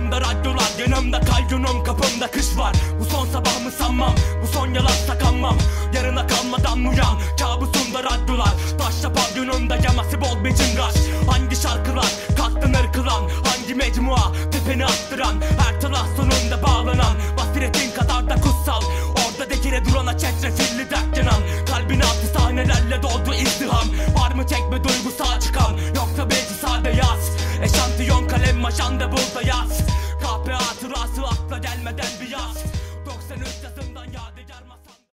Kabusumda radyolar, yanımda kayyunum, kapımda kış var. Bu son sabah mı sanmam, bu son yalansa kanmam. Yarına kalmadan uyan, kabusumda radyolar. Taşla pavyonumda yaması bol bir cıngaş. Hangi şarkılar kalktın ırkılan, hangi mecmua tepeni attıran, her taraf sonunda bağlanan, basiretin kadar da kutsal. Orada dekire durana çetrefilli dert yanan, kalbin altı sahnelerle doldu izdiham. Var mı tek bir duygusal çıkan, yoksa belki sade yaz. Eşantiyon kalem maşanda bul da yaz. Kahpe hatırası akla gelmeden bir yaz. 93 yazımdan yadigar